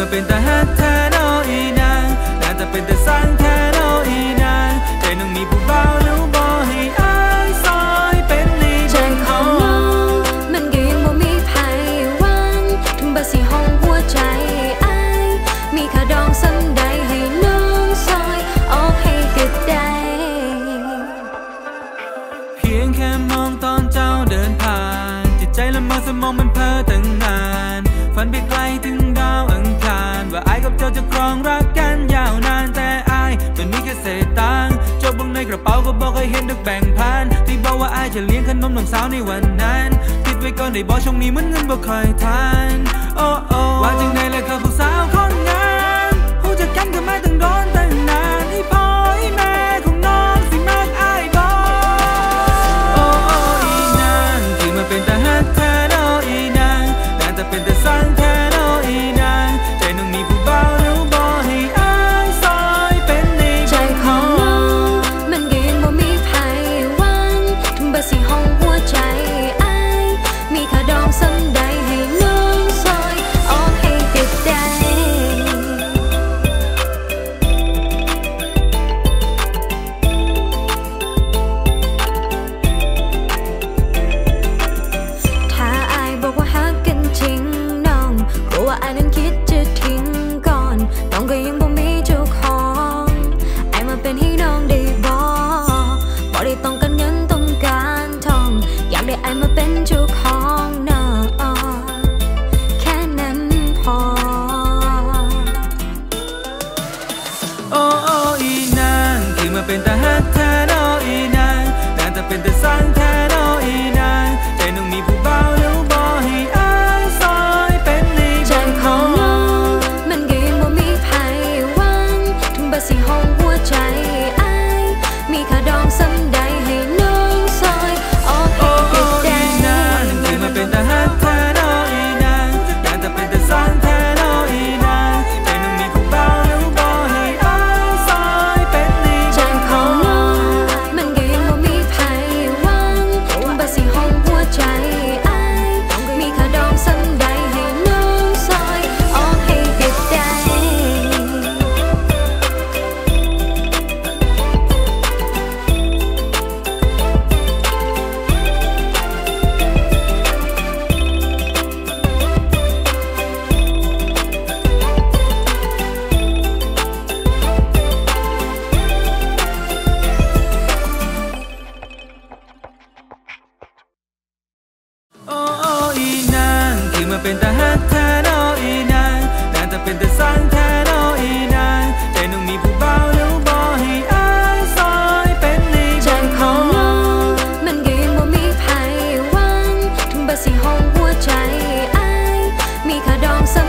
เป็นแต่ฮักแท้นออีนางน่าจะเป็นแต่สร้างแท้นออีนางใจน้องมีผู้บ่าวแล้วบ่ให้อายซอยเป็นลีใจของน้องมันก็ยังบ่มีไผหวังถึงบ่สิห้องหัวใจอายมีค่าดองสันใดให้น้องซอยออกให้ก็ได้เพียงแค่มองตอนเจ้าเดินผ่านจิตใจละเมอสมองมันเพ้อตั้งนานฝันไปไกลถึงดาวอังคารว่าอายกับเจ้าจะครองรักกันยาวนานแต่อายมันมีแค่เศษตังค์เจ้าบังในกระเป๋าก็บอกให้เห็นดึกแบ่งพันที่บอกว่าอายจะเลี้ยงขนมน้องสาวในวันนั้นคิดไว้ก่อนได้บอกช่วงนี้มันเงินบ่ค่อยทันโอ้โอ้ว่าจังไดเลยครับผู้สาวคนงานหูจะกันกันมาตั้งร้อนตั้งนานอีพ่ออีแม่ของน้องสิมากอายบอกโอ้โอ้อีนางที่มาเป็นแต่ฮักแท้นออีนางน่าจะเป็นแต่สร้างแท้นออีนางใจน้องมีผู้บ่าวแล้วบ่ให้อายซอยเป็นลีใจของน้องมันก็ยังบ่มีไผหวังถึงบ่สิห้องหัวใจอายมีค่าดองสันใดให้น้องซอยออกให้ก็ได้ถ้าอายบอกว่าฮักกันจริงน้องกลัวว่าอายนั้นคิดจะทิ้งก่อนน้องก็ยังบ่มีเจ้าของอายมาเป็นให้น้องได้บ่ได้ต้องการเงินต้องการทองอยากได้อายมาเป็นเจ้าของน้องแค่นั้นพอโอ้โอ้อีนางที่มาเป็นแต่ฮักแท้นออีนางน่าจะเป็นแต่สร้างแท้นออีนางใจน้องมีผู้บ่าวแล้วบ่ให้อายซอยเป็นลีใจของน้องมันก็ยังบ่มีไผหวังถึงบ่สิห้องหัวใจอายมีค่าดองสันใดให้น้องซอยออกให้ก็ได้ที่มาเป็นแต่ฮักแท้นออีนางน่าจะเป็นแต่สร้างแท้นออีนางใจน้องมีผู้บ่าวแล้วบ่ให้อายซอยเป็นลีใจของน้องมันก็ยังบ่มีไผหวังถึงบ่สิห้องหัวใจอายมีค่าดองสันใดให้น้องซอยออกให้ก็ได้โอ้โอ้อีนางที่มาเป็นแต่ฮักแท้นออีนางน่าจะเป็นแต่สร้างแท้นออีนางใจน้องมีผู้บ่าวแล้วบ่ให้อายซอยเป็นลีใจของน้องมันก็ยังบ่มีไผหวังถึงบ่สิห้องหัวใจอายมีค่าดองสัน